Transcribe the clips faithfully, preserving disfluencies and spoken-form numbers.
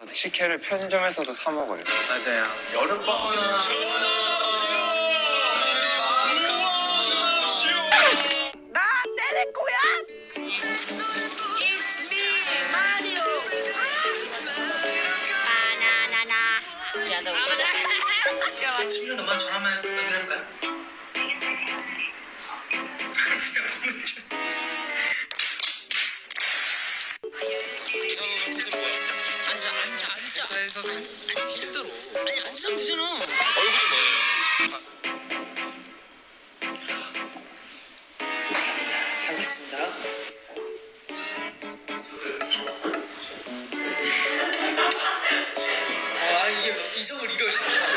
식혜를 편의점에서도 사 먹어요. 맞아요. 여름밤은 나 때릴 거야? 십 년 넘어서 전화만 연결해볼까요? 앉아 앉아 앉아 회사에서도 아니 힘들어. 아니 앉으면 되잖아. 얼굴이 뭐예요? 감사합니다. 잘 먹겠습니다. 아 이게 이성을 잃어.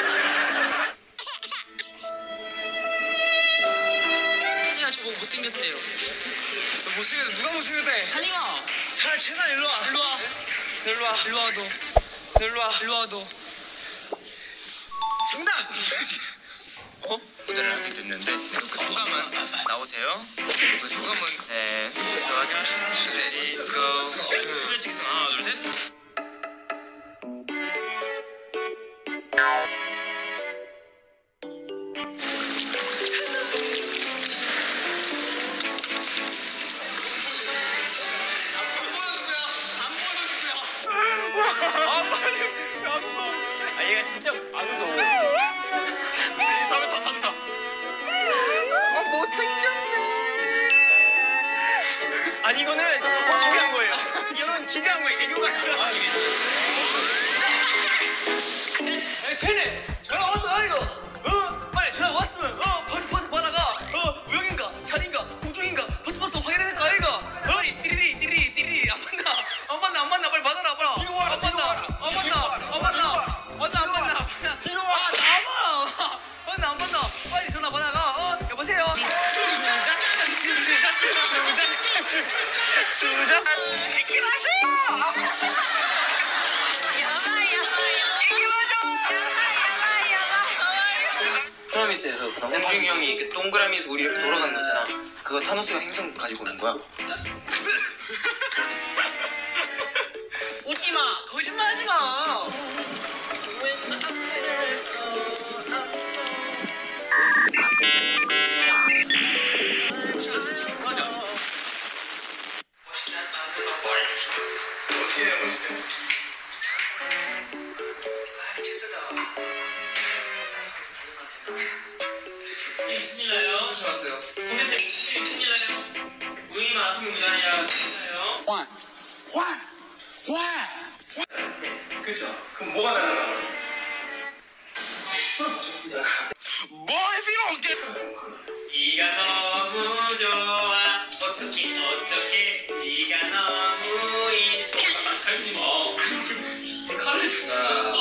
저거 못생겼대요. 못생겼대. 누가 못생겼대? 찬이가. 사람 최단 일로 와. 일로 와. 일로 와. 일로 와 너. 일로 와. 일로 와 너. 정답. 어? 무대를 하게 됐는데 그 소감은 나오세요. 그 소감은 네. 소감은 레디 고. 스매식스 하나 둘 셋. 아 빨리 야 무서워. 아 얘가 진짜 안 무서워. 이 사람 다 산다. 어 못생겼네. 아니 이거는 기대한 거예요. 이거는 기대한 거예요. 애교가 아니라. 야 쟤네 전화 왔어 이거. 어 빨리 전화 왔으면 어 버트 버트 받아가. 어 우영인가 찬인가 공중인가 버트 버트 확인해야 될거 아이가. 빨리 띠리리 띠리리 띠리리 안 만나 안 만나 안 만나 빨리 받아라 빨리. 안 만나 안 만나 안 만나 맞아 안 만나. 아 나와봐라. 만나 안 만나 빨리 전화 받아가. 어 여보세요. 수작 이기 마셔. 프로미스에서 그 홍중이 형이 이렇게 동그라미 우리 이렇게 돌아가는 거 있잖아. 그거 타노스가 행성 가지고 오는 거야. 웃지 마. 거짓말하지 마. 진짜 진짜 뭐하냐? 어떻게 해야 멋있대? 큰일 나요. 조심하세요. 선배 때문에 큰일 나요. 우영이만 아프면 무단이야. 큰일 나요. 화, 화, 화. 그렇죠. 그럼 뭐가 달라요? Boy, if you don't get. 네가 너무 좋아. 어떻게 어떻게 네가 너무 이뻐. 칼지 마. 칼을 줘.